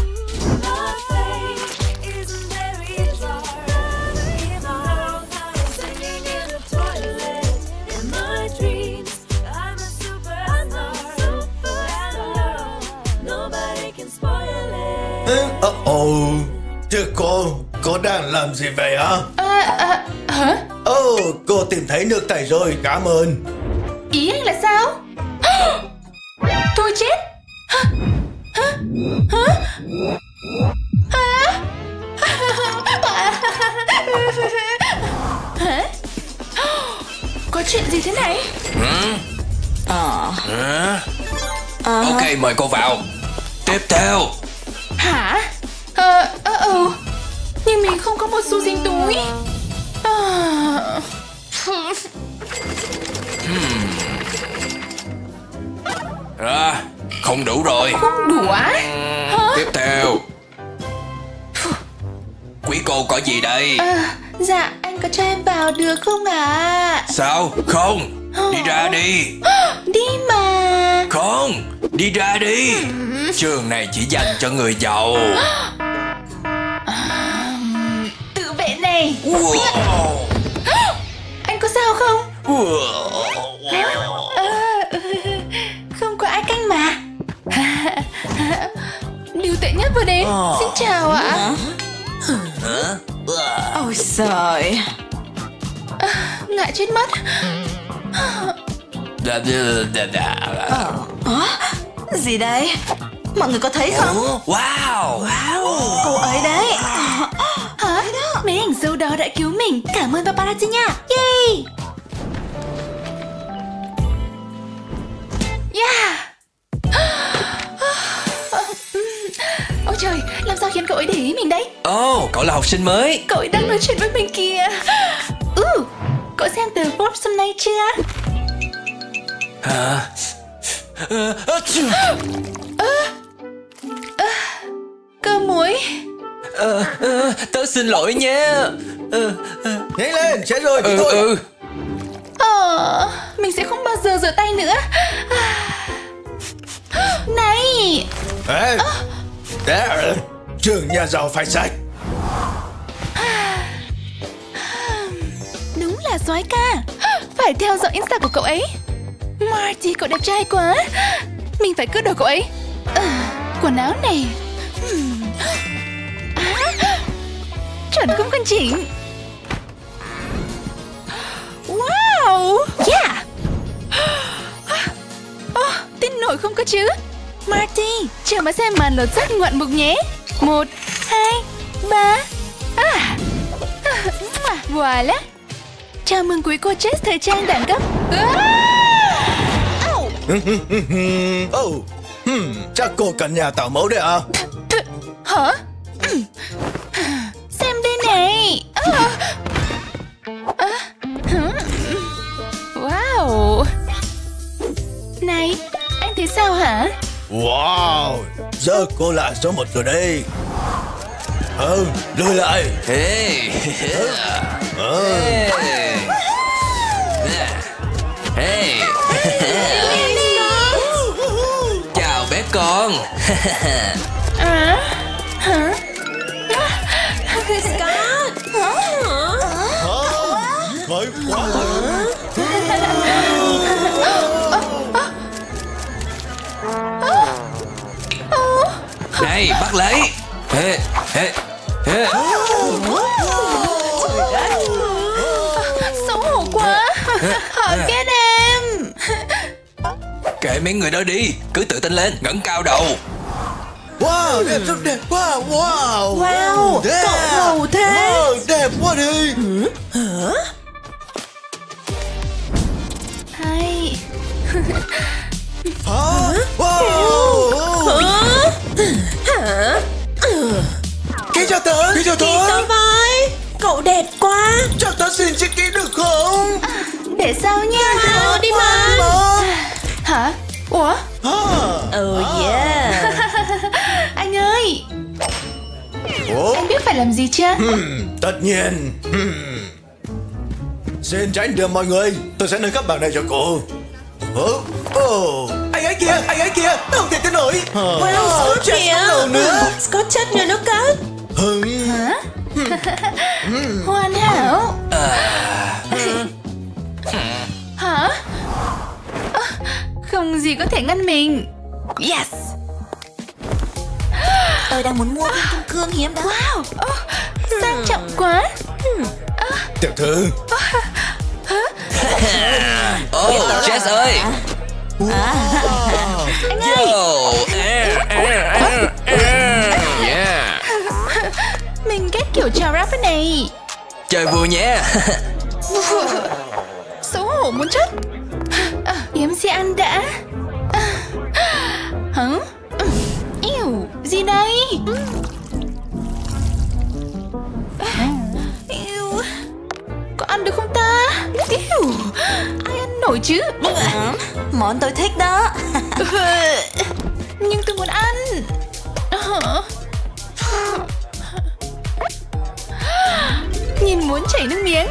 Ờ, ồ, thưa cô, cô đang làm gì vậy hả?
À, à, hả?
Ồ, cô tìm thấy nước tẩy rồi, cảm ơn.
Ý anh là sao? Tôi chết. Hả? Hả? Hả? Hả? Có chuyện gì thế này?
Ờ.
Hả?
Ờ.
Ok, mời cô vào. Tiếp theo.
Hả? Ờ, ờ, ừ. Nhưng mình không có một xu dính túi. À...
À, không đủ rồi.
Không đủ á? Hả?
Tiếp theo. Quý cô có gì đây?
À, dạ, anh có cho em vào được không ạ?
Sao? Không. Đi ra đi.
Đi mà.
Không. Đi ra đi. Trường này chỉ dành cho người giàu.
Tự vệ này.
Wow.
Anh có sao không?
Wow.
À, không có ai canh mà. Điều tệ nhất vừa đến. Xin chào ạ.
Hả?
Ôi giời.
À, ngại chết mất.
Đà, đà, đà, đà.
Ờ. Hả? Gì đây? Mọi người có thấy không?
Wow.
Wow, cô ấy đấy.
Hả? Mấy ảnh dâu đó đã cứu mình. Cảm ơn paparazzi nha. Yay. ấy để ý mình đấy.
Ồ, oh, cậu là học sinh mới.
Cậu ấy đang nói chuyện với mình kìa. Ừ, cậu xem tờ Forbes hôm nay chưa?
Hả? À, à,
à, à, cơ muối.
à, à, Tớ xin lỗi nha. à, à.
Nhanh lên, chết rồi.
Ừ, thôi. ừ.
Ờ, mình sẽ không bao giờ rửa tay nữa. Này.
Ê, à. Trường nhà giàu phải sạch.
Đúng là soái ca. Phải theo dõi Insta của cậu ấy. Marty, cậu đẹp trai quá. Mình phải cướp đồ cậu ấy. À, quần áo này. À, chuẩn không căn chỉnh. Wow, yeah. Oh, tin nổi không có chứ. Marty, chờ mà xem màn lột xác ngoạn mục nhé. Một, hai, ba. À, voilà. Chào mừng quý cô Jess thời trang đẳng cấp.
Oh, hmm, chắc cô cần nhà tạo mẫu đấy à?
Hả? Xem đây này. Wow. Này, anh thấy sao hả?
Wow, giờ cô là số một rồi đây. Ừ, lùi lại.
Hey.
Ừ.
Hey. Hey. Chào bé con.
À? Hả?
Scott. Hả?
Mới quá.
Này, bắt lấy. Ê, ê, ê.
Xấu hổ quá. Họ ghét em.
Kệ mấy người đó đi, cứ tự tin lên, ngẩng cao đầu. Wow, đẹp rất đẹp quá, wow.
Wow,
đẹp.
cậu ngầu thế.
Wow, đẹp quá đi.
Hả?
Hay.
Hả? Wow.
Hả?
Ký cho tớ, ký cho
Ký
tớ.
tớ với. Cậu đẹp quá.
Cho tớ xin chiếc ký được không?
À, để sau nha.
Ờ, đi mà.
Hả? Ủa?
Oh yeah.
Anh ơi.
Ủa?
Anh biết phải làm gì chưa?
Hmm, tất nhiên. Hmm. Xin tránh đường mọi người, tôi sẽ nâng cấp bảng này cho cô. Oh, oh. Anh ấy kìa, anh ấy kìa, không thể tin nổi.
Wow, Scott kìa. Scott chất như nó cất.
Hả? Hoàn hảo. Hả? À, không gì có thể ngăn mình. Yes.
Tôi đang muốn mua viên kim cương hiếm đó.
Wow, oh, sang trọng quá.
Tiểu thư.
Oh, Jess ơi.
Anh ơi.
Yeah.
Mình ghét kiểu chào rap thế này.
Chơi vui nhé.
Xấu hổ muốn chết. À, yếm xe ăn đã. À, hả? Yêu, gì đây? Yêu, có ăn được không ta? Yêu, ai ăn nổi chứ?
Món tôi thích đó.
Nhưng tôi muốn ăn. Nhìn muốn chảy nước miếng.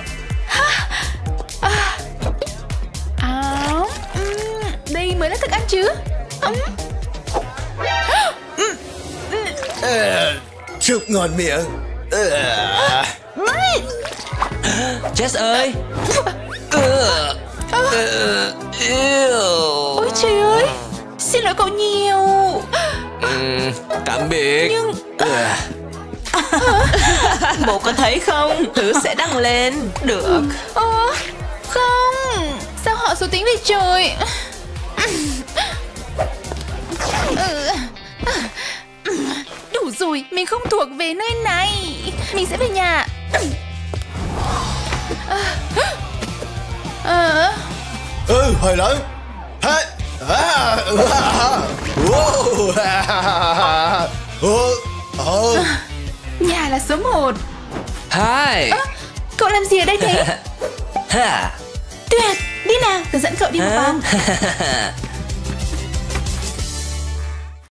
À, đây mới là thức ăn chứ.
Chúc ngon miệng.
Jess ơi.
Ôi trời ơi, xin lỗi cậu nhiều.
uhm, Tạm biệt.
Nhưng
Bố có thấy không? Thứ sẽ đăng lên. Được.
Ờ, không. Sao họ xấu tính vậy trời? Đủ rồi, mình không thuộc về nơi này. Mình sẽ về nhà. Ờ.
Ừ, hơi lớn. Hey. À, à, à.
là số một.
Hai.
À, cậu làm gì ở đây thế?
Ha.
Tuyệt, đi nào, tớ dẫn cậu đi một vòng.